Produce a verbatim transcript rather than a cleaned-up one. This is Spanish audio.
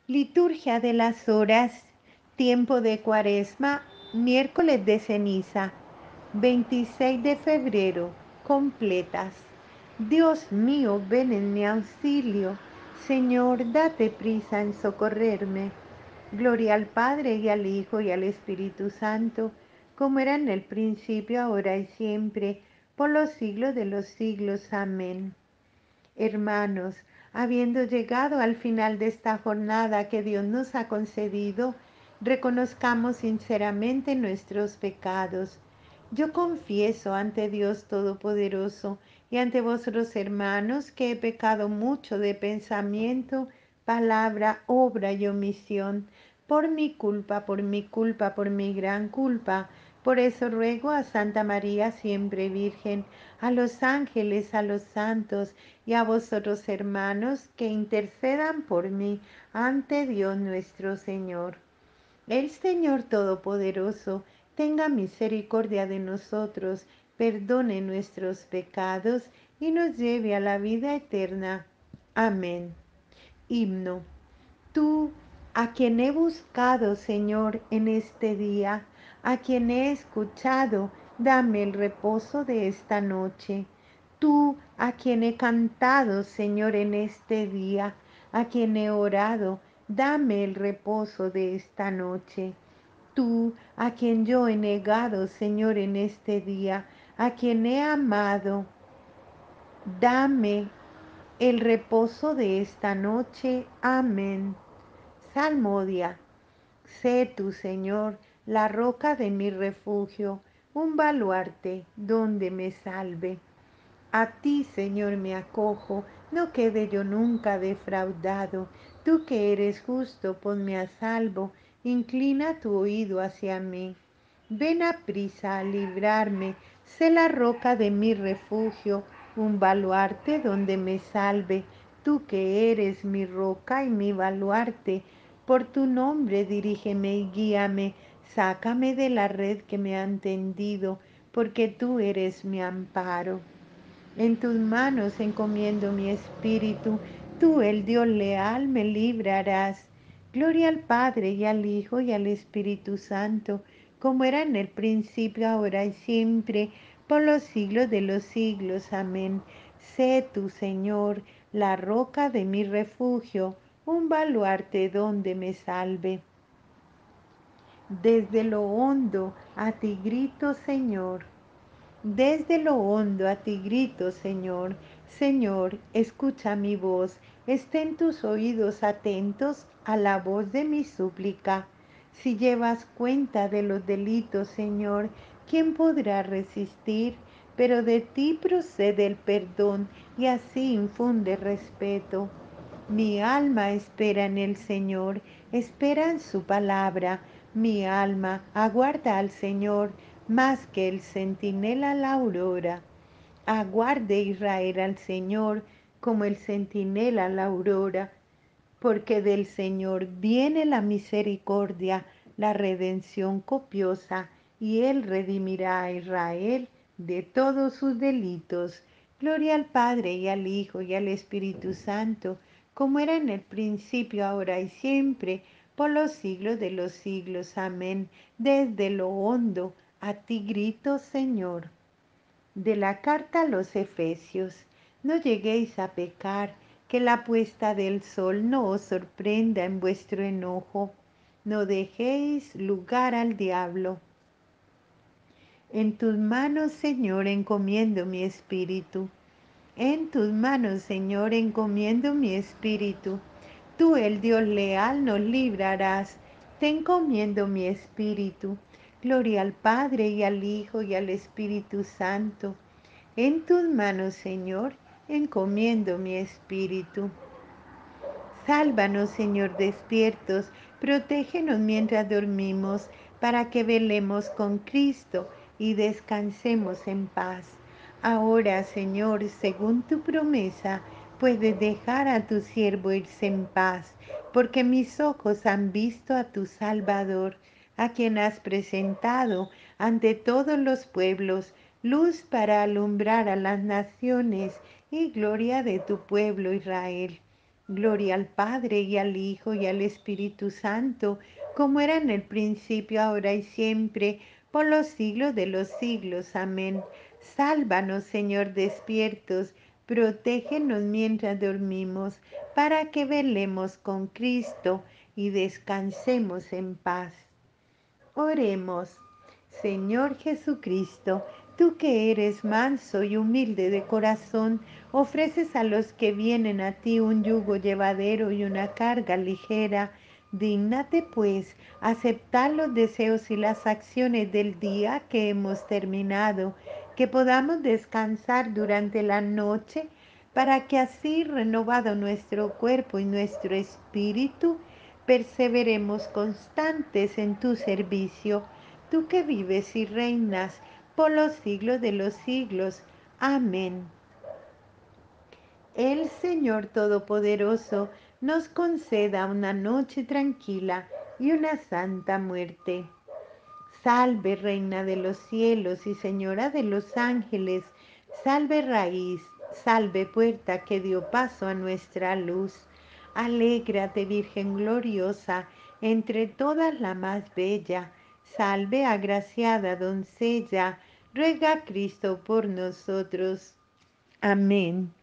Liturgia de las Horas, tiempo de Cuaresma, miércoles de ceniza, veintiséis de febrero, completas. Dios mío, ven en mi auxilio. Señor, date prisa en socorrerme. Gloria al Padre y al Hijo y al Espíritu Santo, como era en el principio, ahora y siempre, por los siglos de los siglos. Amén. Hermanos, habiendo llegado al final de esta jornada que Dios nos ha concedido, reconozcamos sinceramente nuestros pecados. Yo confieso ante Dios Todopoderoso y ante vosotros, hermanos, que he pecado mucho de pensamiento, palabra, obra y omisión, por mi culpa, por mi culpa, por mi gran culpa. Por eso ruego a Santa María, siempre Virgen, a los ángeles, a los santos, y a vosotros, hermanos, que intercedan por mí ante Dios nuestro Señor. El Señor Todopoderoso tenga misericordia de nosotros, perdone nuestros pecados y nos lleve a la vida eterna. Amén. Himno. Tú, a quien he buscado, Señor, en este día, a quien he escuchado, dame el reposo de esta noche. Tú, a quien he cantado, Señor, en este día, a quien he orado, dame el reposo de esta noche. Tú, a quien yo he negado, Señor, en este día, a quien he amado, dame el reposo de esta noche. Amén. Salmodia. Sé tú, Señor, la roca de mi refugio, un baluarte donde me salve. A ti, Señor, me acojo, no quede yo nunca defraudado. Tú que eres justo, ponme a salvo, inclina tu oído hacia mí. Ven a prisa a librarme, sé la roca de mi refugio, un baluarte donde me salve. Tú que eres mi roca y mi baluarte, por tu nombre dirígeme y guíame, sácame de la red que me han tendido, porque tú eres mi amparo. En tus manos encomiendo mi espíritu, tú, el Dios leal, me librarás. Gloria al Padre y al Hijo y al Espíritu Santo, como era en el principio, ahora y siempre, por los siglos de los siglos. Amén. Sé tú, Señor, la roca de mi refugio, un baluarte donde me salve. Desde lo hondo a ti grito, Señor. Desde lo hondo a ti grito, Señor. Señor, escucha mi voz. Estén tus oídos atentos a la voz de mi súplica. Si llevas cuenta de los delitos, Señor, ¿quién podrá resistir? Pero de ti procede el perdón y así infunde respeto. Mi alma espera en el Señor, espera en su palabra. Mi alma aguarda al Señor más que el centinela la aurora. Aguarde Israel al Señor como el centinela la aurora, porque del Señor viene la misericordia, la redención copiosa, y Él redimirá a Israel de todos sus delitos. Gloria al Padre y al Hijo y al Espíritu Santo, como era en el principio, ahora y siempre, por los siglos de los siglos. Amén. Desde lo hondo a ti grito, Señor. De la carta a los Efesios. No lleguéis a pecar, que la puesta del sol no os sorprenda en vuestro enojo. No dejéis lugar al diablo. En tus manos, Señor, encomiendo mi espíritu. En tus manos, Señor, encomiendo mi espíritu. Tú, el Dios leal, nos librarás. Te encomiendo mi espíritu. Gloria al Padre y al Hijo y al Espíritu Santo. En tus manos, Señor, encomiendo mi espíritu. Sálvanos, Señor, despiertos, protégenos mientras dormimos, para que velemos con Cristo y descansemos en paz. Ahora, Señor, según tu promesa, puedes dejar a tu siervo irse en paz, porque mis ojos han visto a tu Salvador, a quien has presentado ante todos los pueblos, luz para alumbrar a las naciones y gloria de tu pueblo Israel. Gloria al Padre y al Hijo y al Espíritu Santo, como era en el principio, ahora y siempre, por los siglos de los siglos. Amén. Sálvanos, Señor, despiertos, protégenos mientras dormimos, para que velemos con Cristo y descansemos en paz. Oremos. Señor Jesucristo, tú que eres manso y humilde de corazón, ofreces a los que vienen a ti un yugo llevadero y una carga ligera. Dígnate, pues, aceptar los deseos y las acciones del día que hemos terminado, que podamos descansar durante la noche, para que así, renovado nuestro cuerpo y nuestro espíritu, perseveremos constantes en tu servicio, tú que vives y reinas por los siglos de los siglos. Amén. El Señor Todopoderoso nos conceda una noche tranquila y una santa muerte. Salve, Reina de los cielos y Señora de los ángeles, salve raíz, salve puerta que dio paso a nuestra luz. Alégrate, Virgen gloriosa, entre todas la más bella, salve, agraciada doncella, ruega a Cristo por nosotros. Amén.